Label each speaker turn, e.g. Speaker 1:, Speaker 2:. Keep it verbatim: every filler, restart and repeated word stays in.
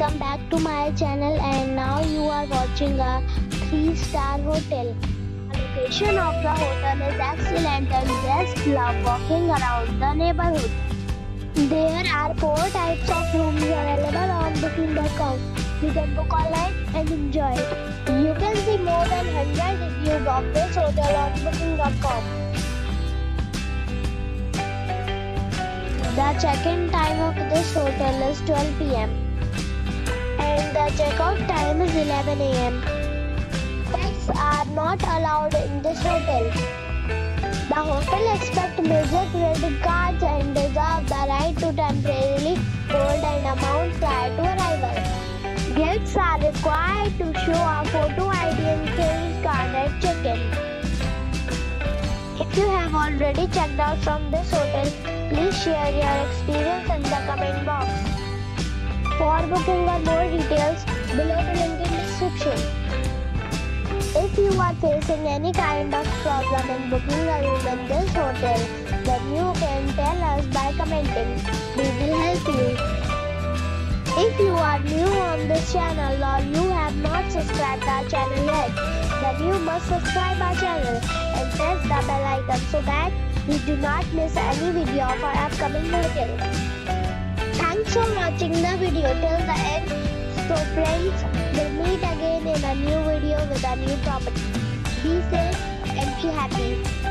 Speaker 1: welcome back to my channel, and now you are watching a three star hotel. The location of the hotel is excellent and guests love walking around the neighborhood. There are four types of rooms available on booking dot com. You can book online and enjoy it. You can see more than one hundred reviews of this hotel on booking dot com. The check-in time of this hotel is twelve p m and the check-out time is eleven a m Pets are not allowed in this hotel. The hotel accepts major credit cards and reserves the right to temporarily hold an amount prior to arrival. Guests are required to show a photo I D and credit card at check-in. If you have already checked out from this hotel, please share your experience in the comment box. For booking or more details, below the link in description. If you are facing any kind of problem in booking a room in this hotel, then you can tell us by commenting. We will help you. If you are new on this channel or you have not subscribed our channel yet, then you must subscribe our channel and press the bell icon so that you do not miss any video of our upcoming hotel. Thanks for watching the video till the end. So friends, we'll meet again in a new video with a new property. Be safe and be happy.